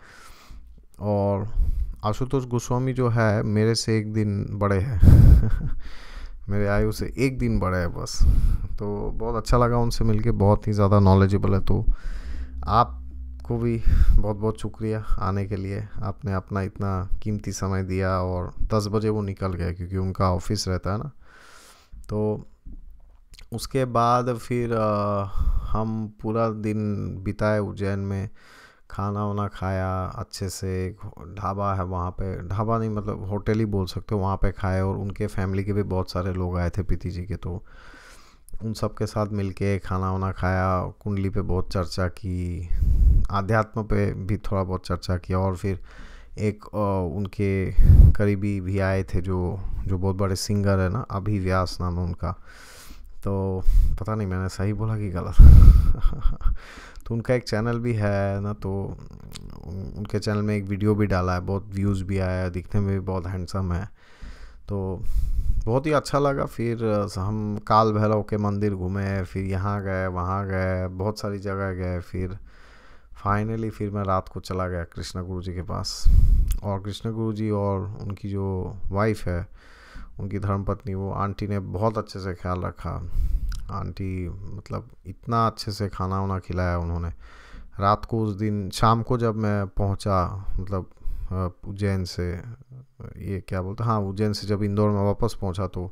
और आशुतोष गोस्वामी जो है मेरे से एक दिन बड़े हैं मेरे आयु से एक दिन बड़े है बस। तो बहुत अच्छा लगा उनसे मिलके, बहुत ही ज़्यादा नॉलेजेबल है। तो आपको भी बहुत बहुत शुक्रिया आने के लिए, आपने अपना इतना कीमती समय दिया। और दस बजे वो निकल गए क्योंकि उनका ऑफिस रहता है ना। तो उसके बाद फिर आ, हम पूरा दिन बिताए उज्जैन में, खाना वाना खाया अच्छे से। ढाबा है वहाँ पे, ढाबा नहीं मतलब होटल ही बोल सकते हो, वहाँ पे खाए। और उनके फैमिली के भी बहुत सारे लोग आए थे प्रीति जी के, तो उन सब के साथ मिलके खाना वाना खाया। कुंडली पे बहुत चर्चा की, आध्यात्म पे भी थोड़ा बहुत चर्चा किया। और फिर एक आ, उनके करीबी भी आए थे जो जो बहुत बड़े सिंगर है ना, अभी व्यास नाम है उनका। तो पता नहीं मैंने सही बोला कि गलत तो उनका एक चैनल भी है ना, तो उनके चैनल में एक वीडियो भी डाला है, बहुत व्यूज़ भी आया है, दिखने में भी बहुत हैंडसम है। तो बहुत ही अच्छा लगा। फिर हम काल भैरव के मंदिर घूमे, फिर यहाँ गए वहाँ गए, बहुत सारी जगह गए। फिर फाइनली फिर मैं रात को चला गया कृष्णगुरुजी के पास। और कृष्णगुरुजी और उनकी जो वाइफ है, उनकी धर्मपत्नी, वो आंटी ने बहुत अच्छे से ख्याल रखा। आंटी मतलब इतना अच्छे से खाना वाना खिलाया उन्होंने। रात को उस दिन शाम को जब मैं पहुंचा, मतलब उज्जैन से, ये क्या बोलते हाँ उज्जैन से जब इंदौर में वापस पहुंचा, तो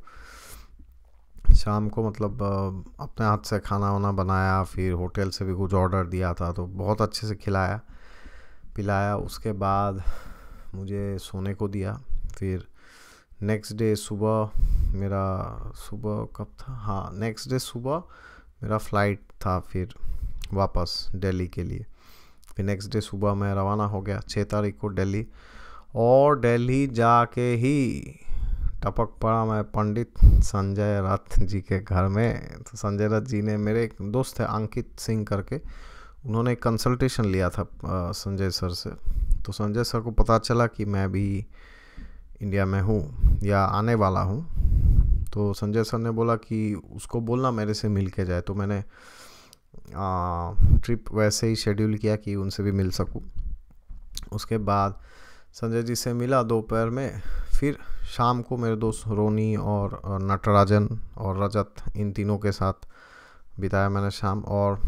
शाम को मतलब अपने हाथ से खाना वाना बनाया, फिर होटल से भी कुछ ऑर्डर दिया था, तो बहुत अच्छे से खिलाया पिलाया। उसके बाद मुझे सोने को दिया। फिर नेक्स्ट डे सुबह मेरा, सुबह कब था, हाँ नेक्स्ट डे सुबह मेरा फ़्लाइट था फिर वापस दिल्ली के लिए। फिर नेक्स्ट डे सुबह मैं रवाना हो गया छः तारीख को दिल्ली। और दिल्ली जाके ही टपक पड़ा मैं पंडित संजय रथ जी के घर में। तो संजय रथ जी ने, मेरे एक दोस्त है अंकित सिंह करके, उन्होंने एक कंसल्टेशन लिया था संजय सर से। तो संजय सर को पता चला कि मैं भी इंडिया में हूँ या आने वाला हूँ, तो संजय सर ने बोला कि उसको बोलना मेरे से मिल के जाए। तो मैंने आ, ट्रिप वैसे ही शेड्यूल किया कि उनसे भी मिल सकूँ। उसके बाद संजय जी से मिला दोपहर में। फिर शाम को मेरे दोस्त रोनी और नटराजन और रजत, इन तीनों के साथ बिताया मैंने शाम। और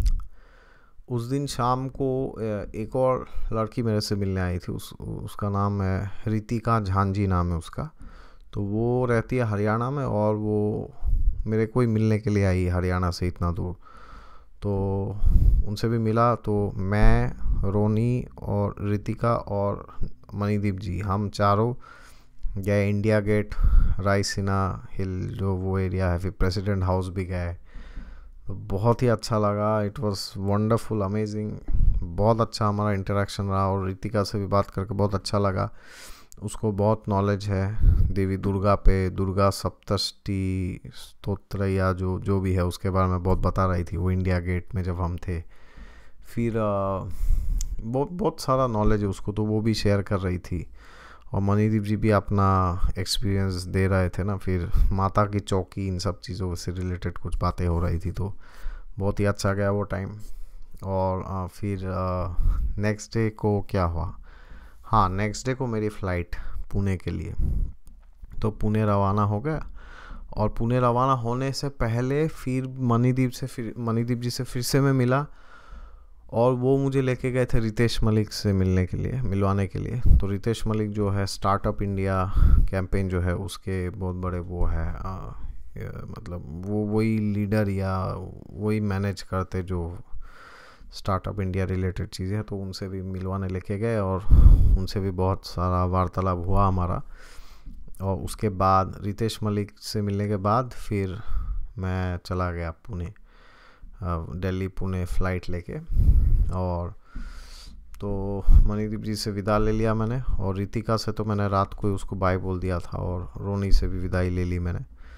उस दिन शाम को एक और लड़की मेरे से मिलने आई थी, उस उसका नाम है रितिका, झांझी नाम है उसका। तो वो रहती है हरियाणा में, और वो मेरे को ही मिलने के लिए आई हरियाणा से इतना दूर। तो उनसे भी मिला। तो मैं, रोनी और रितिका और मणिदीप जी, हम चारों गए इंडिया गेट, रायसीना हिल जो वो एरिया है, फिर प्रेसिडेंट हाउस भी गए। तो बहुत ही अच्छा लगा, इट वाज वंडरफुल, अमेजिंग। बहुत अच्छा हमारा इंटरेक्शन रहा। और रितिका से भी बात करके बहुत अच्छा लगा। उसको बहुत नॉलेज है देवी दुर्गा पे, दुर्गा सप्तष्टी स्तोत्र या जो जो भी है उसके बारे में बहुत बता रही थी वो इंडिया गेट में जब हम थे। फिर बहुत बहुत सारा नॉलेज है उसको, तो वो भी शेयर कर रही थी। और मणिदीप जी भी अपना एक्सपीरियंस दे रहे थे ना। फिर माता की चौकी, इन सब चीज़ों से रिलेटेड कुछ बातें हो रही थी, तो बहुत ही अच्छा गया वो टाइम। और आ, फिर नेक्स्ट डे को क्या हुआ, हाँ नेक्स्ट डे को मेरी फ़्लाइट पुणे के लिए। तो पुणे रवाना हो गया। और पुणे रवाना होने से पहले फिर मणिदीप से फिर मणिदीप जी से फिर से मैं मिला। और वो मुझे लेके गए थे रितेश मलिक से मिलने के लिए, मिलवाने के लिए। तो रितेश मलिक जो है स्टार्टअप इंडिया कैंपेन जो है उसके बहुत बड़े वो है, आ, मतलब वो वही लीडर या वही मैनेज करते जो स्टार्टअप इंडिया रिलेटेड चीज़ें हैं। तो उनसे भी मिलवाने लेके गए और उनसे भी बहुत सारा वार्तालाप हुआ हमारा। और उसके बाद रितेश मलिक से मिलने के बाद फिर मैं चला गया पुणे, दिल्ली पुणे फ़्लाइट लेके। और तो मणिदीप जी से विदा ले लिया मैंने। और रितिका से तो मैंने रात को ही उसको बाय बोल दिया था, और रोनी से भी विदाई ले ली मैंने।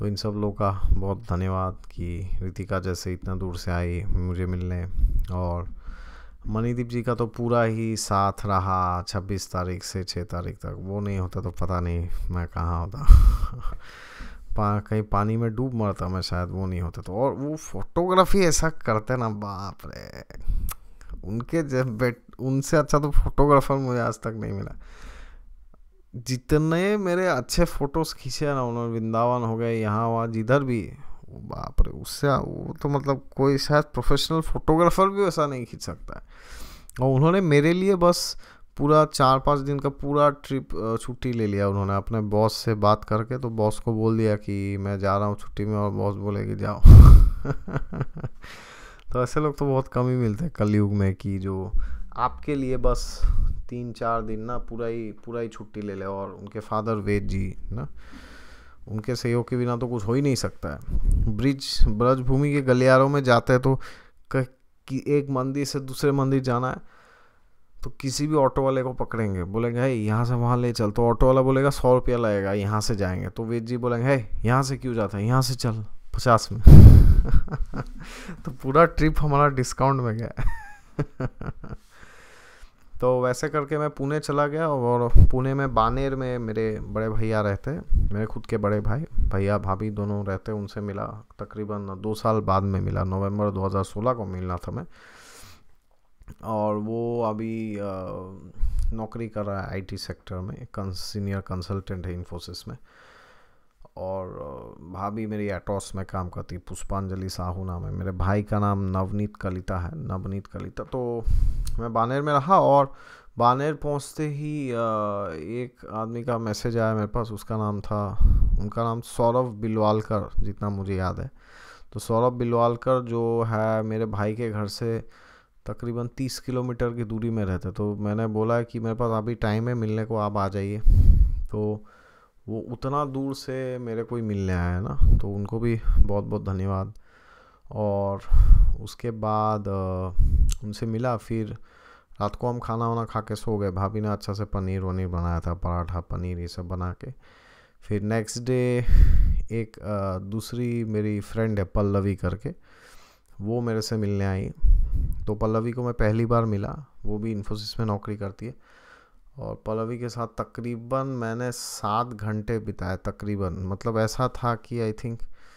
तो इन सब लोग का बहुत धन्यवाद कि रितिका जैसे इतना दूर से आई मुझे मिलने, और मणिदीप जी का तो पूरा ही साथ रहा छब्बीस तारीख से छः तारीख तक। वो नहीं होता तो पता नहीं मैं कहाँ होता पा, कहीं पानी में डूब मरता मैं शायद, वो नहीं होता तो। और वो फोटोग्राफी ऐसा करते ना, बाप रे, उनके जब बेट उनसे अच्छा तो फोटोग्राफर मुझे आज तक नहीं मिला। जितने मेरे अच्छे फोटोज़ खींचे ना उन्होंने, वृंदावन हो गए, यहाँ वहाँ जिधर भी, बाप रे, उससे वो तो मतलब कोई शायद प्रोफेशनल फोटोग्राफर भी वैसा नहीं खींच सकता है। और उन्होंने मेरे लिए बस पूरा चार पाँच दिन का पूरा ट्रिप छुट्टी ले लिया उन्होंने अपने बॉस से बात करके। तो बॉस को बोल दिया कि मैं जा रहा हूँ छुट्टी में, और बॉस बोले कि जाओ तो ऐसे लोग तो बहुत कम ही मिलते हैं कलयुग में कि जो आपके लिए बस तीन चार दिन ना पूरा ही पूरा ही छुट्टी ले ले। और उनके फादर वेद जी ना, उनके सहयोग के बिना तो कुछ हो ही नहीं सकता है। ब्रिज ब्रजभूमि के गलियारों में जाते हैं तो कि एक मंदिर से दूसरे मंदिर जाना है तो किसी भी ऑटो वाले को पकड़ेंगे, बोलेंगे है यहाँ से वहाँ ले चल, तो ऑटो वाला बोलेगा सौ रुपया लगेगा यहाँ से जाएंगे, तो वेद जी बोलेंगे है यहाँ से क्यों जाता है, यहाँ से चल पचास में तो पूरा ट्रिप हमारा डिस्काउंट में गया तो वैसे करके मैं पुणे चला गया। और पुणे में बानेर में मेरे बड़े भैया रहते, मेरे खुद के बड़े भाई भैया भाभी दोनों रहते, उनसे मिला तकरीबन दो साल बाद में मिला, नवंबर दो हज़ार सोलह को मिलना था मैं। और वो अभी आ, नौकरी कर रहा है आईटी सेक्टर में, सीनियर कंसल्टेंट है इन्फोसिस में। और भाभी मेरी एटॉस में काम करती, पुष्पांजलि साहू नाम है। मेरे भाई का नाम नवनीत कलिता है, नवनीत कलिता। तो मैं बानेर में रहा, और बानेर पहुंचते ही एक आदमी का मैसेज आया मेरे पास। उसका नाम था, उनका नाम सौरभ बिलवालकर, जितना मुझे याद है। तो सौरभ बिलवालकर जो है मेरे भाई के घर से तकरीबन तीस किलोमीटर की दूरी में रहते। तो मैंने बोला कि मेरे पास अभी टाइम है मिलने को, आप आ जाइए। तो वो उतना दूर से मेरे को ही मिलने आया है ना, तो उनको भी बहुत बहुत धन्यवाद। और उसके बाद उनसे मिला, फिर रात को हम खाना वाना खा के सो गए। भाभी ने अच्छा से पनीर वनीर बनाया था, पराठा पनीर ये सब बना के। फिर नेक्स्ट डे एक दूसरी मेरी फ्रेंड है पल्लवी करके, वो मेरे से मिलने आई। तो पल्लवी को मैं पहली बार मिला, वो भी इन्फोसिस में नौकरी करती है। और पल्लवी के साथ तकरीबन मैंने सात घंटे बिताए तकरीबन। मतलब ऐसा था कि आई थिंक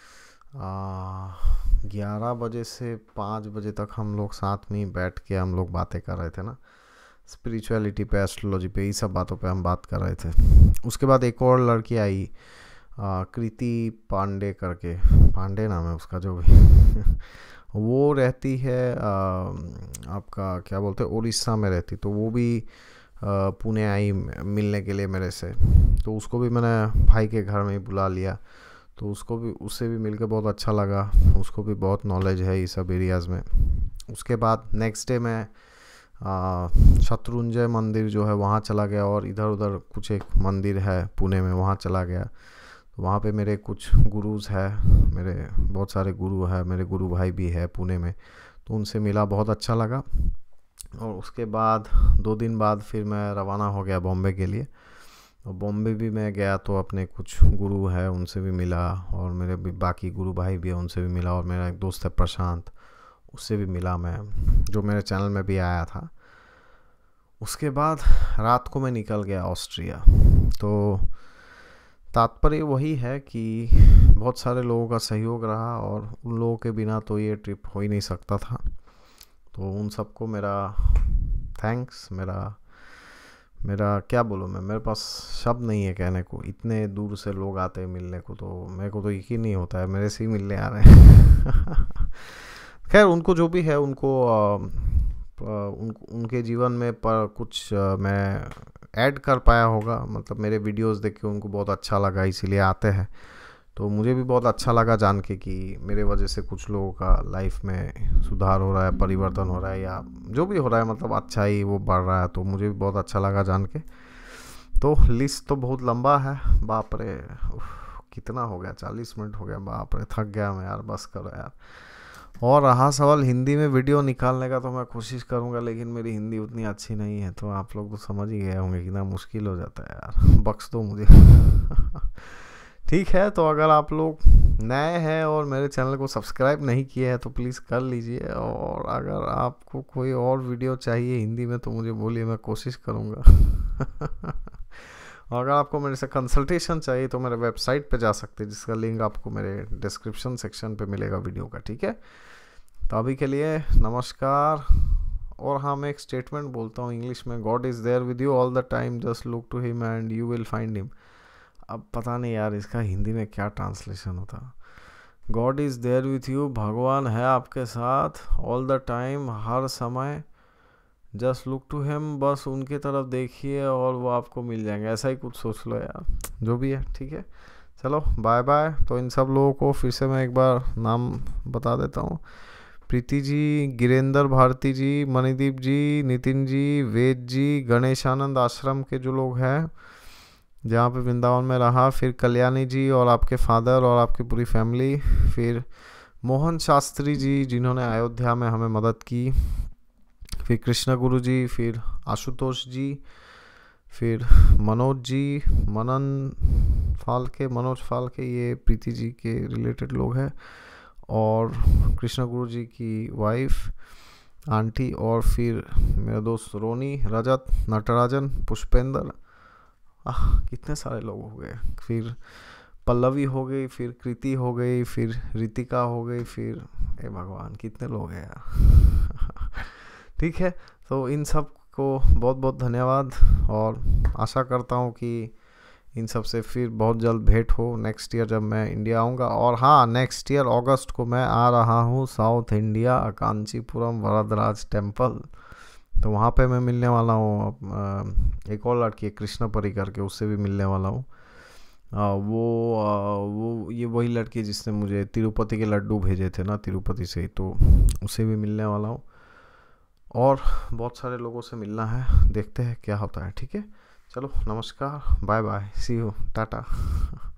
ग्यारह बजे से पाँच बजे तक हम लोग साथ में ही बैठ के हम लोग बातें कर रहे थे ना, स्पिरिचुअलिटी पे, एस्ट्रोलॉजी पे, ये सब बातों पे हम बात कर रहे थे। उसके बाद एक और लड़की आई, कृति पांडे करके, पांडे नाम है उसका जो भी वो रहती है आ, आपका क्या बोलते हैं, उड़ीसा में रहती। तो वो भी पुणे आई मिलने के लिए मेरे से। तो उसको भी मैंने भाई के घर में ही बुला लिया। तो उसको भी उससे भी मिलकर बहुत अच्छा लगा, उसको भी बहुत नॉलेज है इस सब एरियाज़ में। उसके बाद नेक्स्ट डे मैं शत्रुंजय मंदिर जो है वहाँ चला गया, और इधर उधर कुछ एक मंदिर है पुणे में वहाँ चला गया। तो वहाँ पे मेरे कुछ गुरुज है, मेरे बहुत सारे गुरु है, मेरे गुरु भाई भी है पुणे में, तो उनसे मिला, बहुत अच्छा लगा। और उसके बाद दो दिन बाद फिर मैं रवाना हो गया बॉम्बे के लिए। और बॉम्बे भी मैं गया तो अपने कुछ गुरु है उनसे भी मिला, और मेरे भी बाकी गुरु भाई भी है उनसे भी मिला, और मेरा एक दोस्त है प्रशांत, उससे भी मिला मैं, जो मेरे चैनल में भी आया था। उसके बाद रात को मैं निकल गया ऑस्ट्रिया। तो तात्पर्य वही है कि बहुत सारे लोगों का सहयोग रहा, और उन लोगों के बिना तो ये ट्रिप हो ही नहीं सकता था। तो उन सबको मेरा थैंक्स। मेरा मेरा क्या बोलूँ मैं, मेरे पास शब्द नहीं है कहने को। इतने दूर से लोग आते हैं मिलने को, तो मेरे को तो यकीन नहीं होता है मेरे से ही मिलने आ रहे हैं खैर उनको जो भी है, उनको आ, उन, उनके जीवन में पर कुछ आ, मैं ऐड कर पाया होगा। मतलब मेरे वीडियोस देख के उनको बहुत अच्छा लगा, इसीलिए आते हैं। तो मुझे भी बहुत अच्छा लगा जान के कि मेरे वजह से कुछ लोगों का लाइफ में सुधार हो रहा है, परिवर्तन हो रहा है, या जो भी हो रहा है, मतलब अच्छा ही वो बढ़ रहा है। तो मुझे भी बहुत अच्छा लगा जान के। तो लिस्ट तो बहुत लंबा है, बाप रे, कितना हो गया, चालीस मिनट हो गया, बाप रे, थक गया मैं यार, बस करो यार। और रहा सवाल हिंदी में वीडियो निकालने का, तो मैं कोशिश करूँगा, लेकिन मेरी हिंदी उतनी अच्छी नहीं है। तो आप लोग तो समझ ही गए होंगे कितना मुश्किल हो जाता है यार, बख्श दो मुझे ठीक है, तो अगर आप लोग नए हैं और मेरे चैनल को सब्सक्राइब नहीं किए हैं तो प्लीज़ कर लीजिए, और अगर आपको कोई और वीडियो चाहिए हिंदी में तो मुझे बोलिए, मैं कोशिश करूँगा। और अगर आपको मेरे से कंसल्टेशन चाहिए तो मेरे वेबसाइट पे जा सकते हैं, जिसका लिंक आपको मेरे डिस्क्रिप्शन सेक्शन पे मिलेगा वीडियो का, ठीक है। तो अभी के लिए नमस्कार। और हाँ, मैं एक स्टेटमेंट बोलता हूँ इंग्लिश में, God is there with you all the time, just look to him and you will find him. अब पता नहीं यार इसका हिंदी में क्या ट्रांसलेशन होता। God is there with you, भगवान है आपके साथ, ऑल द टाइम, हर समय, जस्ट लुक टू हिम, बस उनकी तरफ देखिए और वो आपको मिल जाएंगे। ऐसा ही कुछ सोच लो यार, जो भी है, ठीक है। चलो बाय बाय। तो इन सब लोगों को फिर से मैं एक बार नाम बता देता हूँ। प्रीति जी, गिरेंद्र भारती जी, मणिदीप जी, नितिन जी, वेद जी, गणेशानंद आश्रम के जो लोग हैं जहाँ पे वृंदावन में रहा, फिर कल्याणी जी और आपके फादर और आपकी पूरी फैमिली, फिर मोहन शास्त्री जी जिन्होंने अयोध्या में हमें मदद की, फिर कृष्णगुरुजी, फिर आशुतोष जी, फिर मनोज जी, मनन फाल्के, मनोज फाल्के, ये प्रीति जी के रिलेटेड लोग हैं, और कृष्णगुरुजी की वाइफ आंटी, और फिर मेरा दोस्त रोनी, रजत, नटराजन, पुष्पेंद्र, आह कितने सारे लोग हो गए। फिर पल्लवी हो गई, फिर कृति हो गई, फिर रितिका हो गई, फिर ए भगवान कितने लोग हैं यार। ठीक है, तो इन सब को बहुत बहुत धन्यवाद, और आशा करता हूँ कि इन सब से फिर बहुत जल्द भेंट हो नेक्स्ट ईयर जब मैं इंडिया आऊँगा। और हाँ, नेक्स्ट ईयर अगस्त को मैं आ रहा हूँ south India, Kanchipuram Varadaraja temple. तो वहाँ पे मैं मिलने वाला हूँ, एक और लड़की है कृष्ण परी करके, उससे भी मिलने वाला हूँ। वो आ, वो ये वही लड़की जिसने मुझे तिरुपति के लड्डू भेजे थे ना, तिरुपति से ही, तो उससे भी मिलने वाला हूँ। और बहुत सारे लोगों से मिलना है, देखते हैं क्या होता है, ठीक है। चलो नमस्कार, bye bye, see you, Tata.